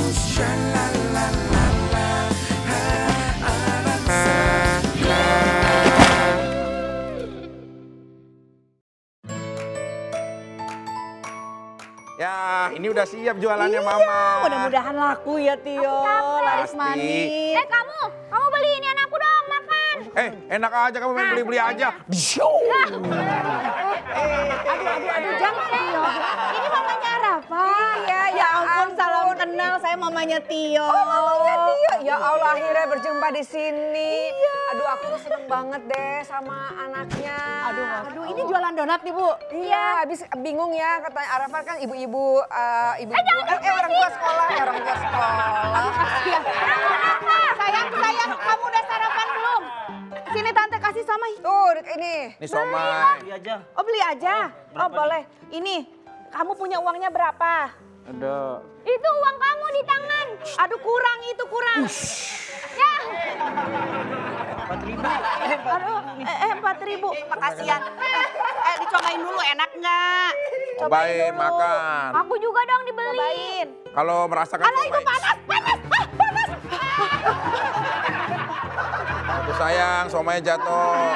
Ya, ini udah siap jualannya Mama. Mudah-mudahan laku ya Tio, laris manis. Kamu beliin anakku dong makan. Enak aja kamu main beli-beli aja. Aduh, jangan Tio. Ini mamanya Rafa. Iya, Ya ampun, salam kenal. Saya mamanya Tio. Oh, mamanya Tio. Ya Allah, akhirnya berjumpa di sini. Iya. Aduh, aku tuh seneng banget deh sama anaknya. Aduh, ini jualan donat nih, Bu. Iya, habis bingung ya katanya Arafat kan ibu-ibu orang tua sekolah, orang tua sekolah. Sayang, kamu udah sarapan belum? Sini Tante kasih somai. Tuh, ini. Ini somai. Beli aja. Oh, beli aja. Oh, boleh. Ini, kamu punya uangnya berapa? Ada. Itu uang kamu di tangan. Aduh, kurang itu, kurang. Ya. 4.000. Aduh, 4.000. Makasih ya. Dicobain dulu, enak nggak? Cobain, makan. Aku juga dong dibeli. Cobain. Kalau merasakan Alah, itu panas. Aduh sayang, somai jatuh.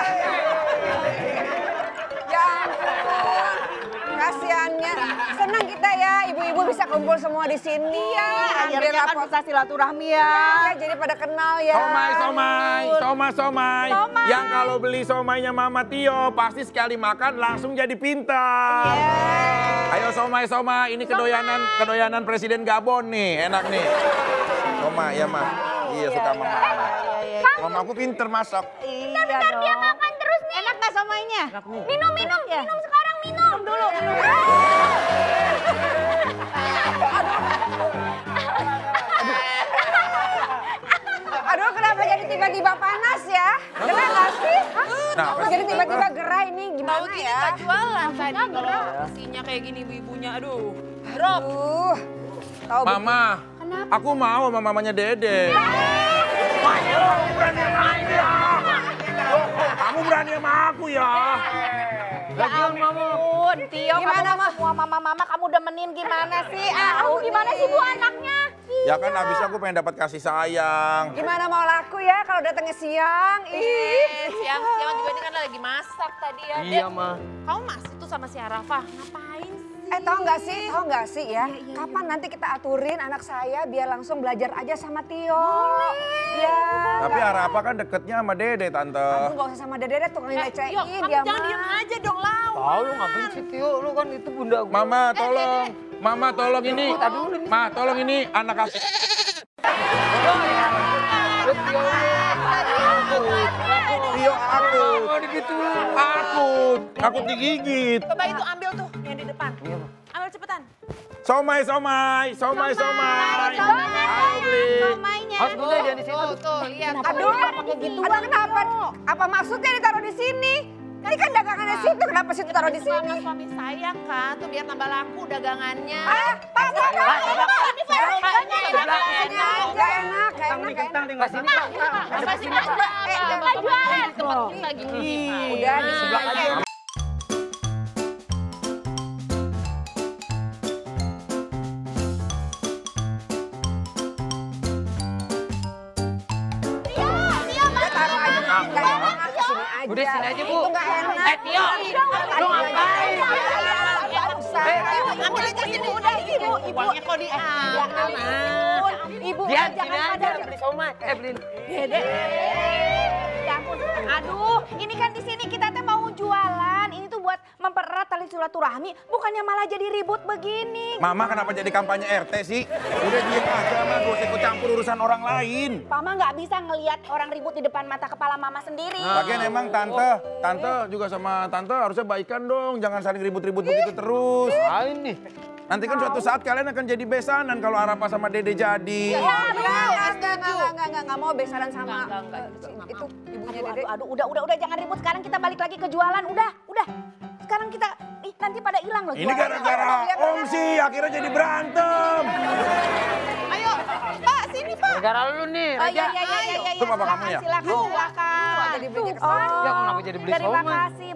Ya ampun, kasihannya. Senang kita ya, ibu-ibu bisa kumpul semua di sini. Iya, Akhirnya kan bisa silaturahmi ya. Ya, jadi pada kenal ya. Somai. Yang kalau beli somainya Mama Tio, pasti sekali makan langsung jadi pintar. Ayo somai, ini kedoyanan Presiden Gabon nih, enak nih. Somai ya Mah, iya suka Mama. Mama aku pinter masak. Bentar dia makan terus nih. Enak nggak somainya? Minum sekarang minum dulu. Aduh, kenapa jadi tiba-tiba panas ya? Gerah nggak sih? Nah, Kok jadi tiba-tiba gerah ini gimana Ini ya? nggak jualan tadi kalau isinya kayak gini ibu-ibunya. Aduh, drop. Tahu Mama, aku mau sama mamanya Dede. Kamu berani sama aku ya? Ya ampun, Tio, Gimana, kamu semua mama-mama kamu demenin gimana sih? Aku gimana sih Bu anaknya? Ya kan abis aku pengen dapat kasih sayang. Gimana mau laku ya kalau datangnya siang? Siang-siang juga ini kan lagi masak tadi ya. Iya, Dek, Ma. kamu masih tuh sama si Arafah. Ngapain sih? Tahu nggak sih ya? Kapan nanti kita aturin anak saya biar langsung belajar aja sama Tio. Ya. Tapi Arafa kan deketnya sama Dede, Tante. Aduh, nggak usah sama Dede tuh ngececein Yuk, kamu dia jangan diem aja dong, Lau. Tahu lu ngapain sih Tio? Lu kan itu bunda gue. Mama tolong ini. Ma, tolong ini anak aku. Tio aku digigit. Coba itu ambil tuh yang di depan. Ambil cepetan. Somai. Ayo beli. Somainya. Harus bunda jangan di situ. Tuh, lihat. Aduh, kenapa? Apa maksudnya ditaruh di sini? Ini kan dagangannya situ, kenapa situ taruh di Karena sini? suami saya kan, tuh biar tambah laku dagangannya. Pak, Ini Sini enak. aja, enak. Tinggal sini, Pak. Apa sih nggak jualan? Tempat ini lagi Udah di sebelah aja. Taruh aja, nggak enak, kesini aja. Udah sini aja, Bu. Itu nggak enak. Tio, lu ngapain? Ambil aja sini udah ibu. Uangnya kok diambil. Ibu, Dia jangan sini aja ada. beli somai. Beli. Dede. Ya ampun. Aduh, ini kan di sini kita teh mau jualan. Ini tuh buat mempererat tali silaturahmi, bukannya malah jadi ribut begini. Mama kenapa jadi kampanye RT sih? Udah diem aja, Ma. Gak usah ikut campur urusan orang lain. Mama nggak bisa ngelihat orang ribut di depan mata kepala mama sendiri. Lagian emang tante juga sama tante harusnya baikan dong. Jangan saling ribut-ribut begitu terus. Apain nih? Nanti kan suatu saat kalian akan jadi besanan kalau Arafa sama Dede jadi. Nggak mau besaran sama itu ibunya Dede. Aduh, udah, jangan ribut. Sekarang kita balik lagi ke jualan. Udah. Sekarang kita, nanti pada hilang loh. Ini gara-gara Om sih akhirnya jadi berantem. Ayo, Pak, sini Pak. Gara-gara lu nih, Oh Raja. iya. Itu Bapak kamu ya? Silakan. Jadi belinya ke sana. Ya, kenapa jadi beli Terima somai? kasih Bapak.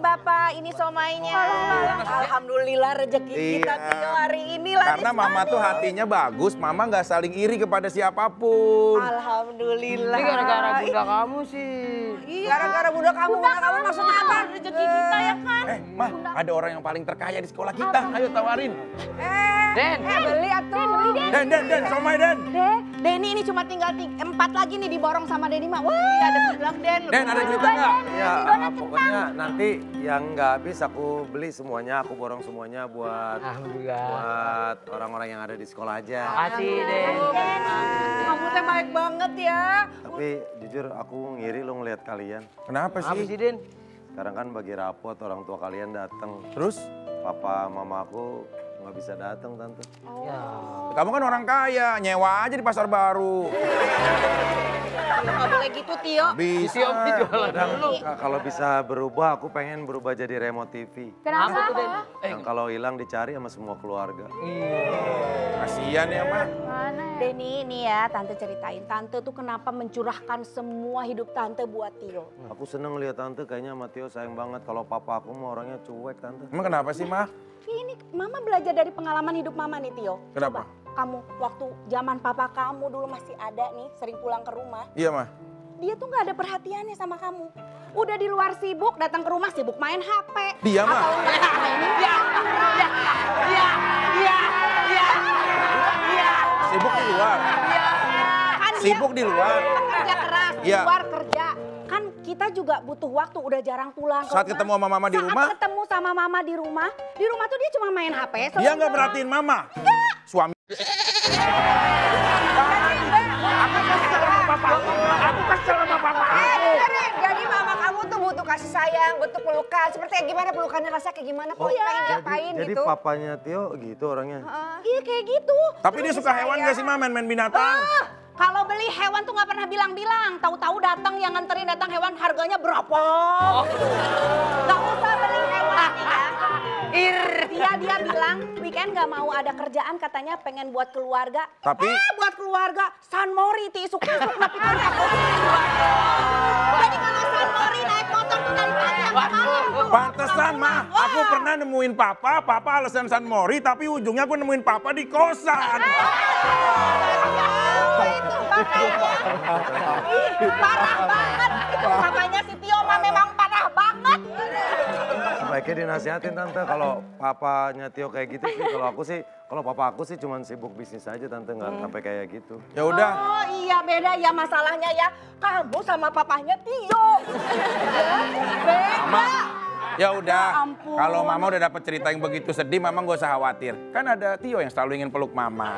ini somainya. Alhamdulillah rezeki kita Iya. Tio hari ini lah. Karena mama tuh hatinya bagus, mama nggak saling iri kepada siapapun. Alhamdulillah. Ini gara-gara bunda kamu sih. Gara-gara bunda kamu maksudnya apa? Rezeki kita ya kan. Ma, ada orang yang paling terkaya di sekolah kita. Ayo tawarin. Den. Beli atuh. Den, somai Den. Denny ini cuma tinggal 4 lagi nih diborong sama Denny mah. Wah, ada sebelah Den. Den, ada cerita nggak? Ya, pokoknya nanti yang nggak habis aku beli semuanya, aku borong semuanya buat Alhamdulillah. orang-orang yang ada di sekolah aja. Makasih, Den. Kamu teh baik banget ya. Tapi jujur aku ngiri lo ngeliat kalian. Kenapa Apa sih? sih, Den? Sekarang kan bagi rapot orang tua kalian datang. Terus? Papa mama aku nggak bisa datang tante. Ya. Kamu kan orang kaya, nyewa aja di pasar baru. Nggak boleh gitu Tio. Bisa. Om dijualan dulu. Kalau bisa berubah, aku pengen berubah jadi remote TV. Kenapa tuh, Den? Yang kalau hilang dicari sama semua keluarga. Kasian ya, Ma. Denny ini ya tante ceritain. Tante tuh kenapa mencurahkan semua hidup tante buat Tio. Aku seneng lihat tante kayaknya sama Tio sayang banget. Kalau papa aku mah orangnya cuek tante. Emang kenapa sih, Ma? Ini mama belajar dari pengalaman hidup mama nih Tio. Kenapa? Coba kamu waktu zaman papa kamu dulu masih ada nih sering pulang ke rumah. Iya, Ma. Dia tuh nggak ada perhatiannya sama kamu. Udah di luar sibuk, datang ke rumah sibuk main HP. Dia, Ma. Atau nggak Sibuk di luar. kan dia Sibuk di luar. kerja keras, di Iya. luar kerja. Kan kita juga butuh waktu, udah jarang pulang ke Saat rumah. ketemu sama mama di rumah, Saat ketemu sama mama di rumah tuh dia cuma main HP. dia nggak perhatiin mama. Suami. Aku kesel sama papa. Jadi mama kamu tuh butuh kasih sayang, butuh pelukan. Seperti gimana pelukannya rasanya kayak gimana? Kok pengen diapain Jadi gitu? papanya Tio gitu orangnya. Iya kayak gitu. Tapi dia suka hewan gak sih, Ma? Main-main binatang? Kalau beli hewan tuh nggak pernah bilang-bilang. Tahu-tahu datang yang nganterin datang hewan harganya berapa. Nggak usah beli hewan ya. Dia bilang weekend nggak mau ada kerjaan katanya pengen buat keluarga. Tapi- buat keluarga San Mori tisuk-tisuk tapi kan aku. Jadi kalau San Mori naik motor tuh dari pagi sampai malam. Pantesan, Ma. Aku pernah nemuin papa alasan San Mori, tapi ujungnya aku nemuin papa di kosan. Parah banget. Itu papanya si Tio mah memang parah banget. Sebaiknya dinasihatin tante kalau papanya Tio kayak gitu sih. Kalau papa aku sih cuman sibuk bisnis aja tante, nggak sampai kayak gitu. Ya udah. Oh iya beda ya masalahnya ya. Kamu sama papanya Tio. Beda. Ya udah. Ya ampun. Kalau mama udah dapet cerita yang begitu sedih, mama gak usah khawatir. Kan ada Tio yang selalu ingin peluk mama.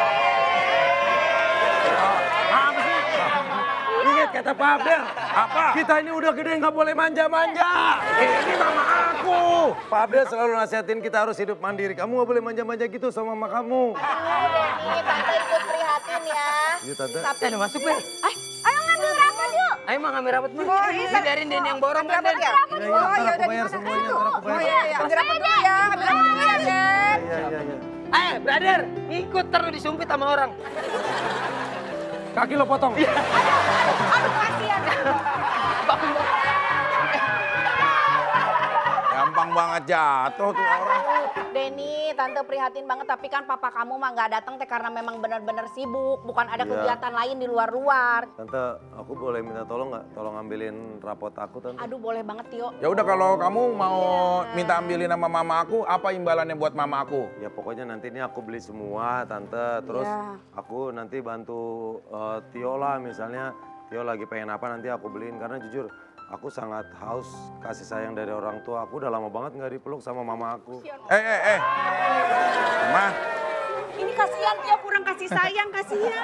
Apa sih? Ingat kata Pak Abdel, Apa? kita ini udah gede nggak boleh manja-manja. Ini mama aku. Pak Abdel selalu nasihatin kita harus hidup mandiri. Kamu nggak boleh manja-manja gitu sama mama kamu. Ini tante ikut prihatin ya. Iya tante. Tapi Den, masuk, Ben. ayo ngambil rapot yuk. Ayo mah ngambil rapot, Oh, Ini biarin Den yang borong kan, Den. Iya, ntar aku bayar semuanya, ntar aku bayar. Ambil rapot dulu ya, ambil rapot dulu ya, Den. Iya. Eh, brother, ikut terus disumpit sama orang. Kaki lo potong. Aduh kasihan. Gampang banget jatuh tuh orang. Denny, tante prihatin banget tapi kan papa kamu mah nggak datang teh karena memang benar-benar sibuk, bukan ada Iya. kegiatan lain di luar-luar. Tante, aku boleh minta tolong nggak? Tolong ambilin rapot aku tante. Aduh boleh banget Tio. Ya udah kalau kamu mau minta ambilin sama mama aku, apa imbalannya buat mama aku? Ya pokoknya nanti ini aku beli semua tante. Terus Iya. aku nanti bantu Tio lah misalnya. Tio lagi pengen apa nanti aku beliin. Karena jujur aku sangat haus kasih sayang dari orang tua. Aku udah lama banget nggak dipeluk sama mama aku. Ma, Ini kasihan Tio kurang kasih sayang, kasihan.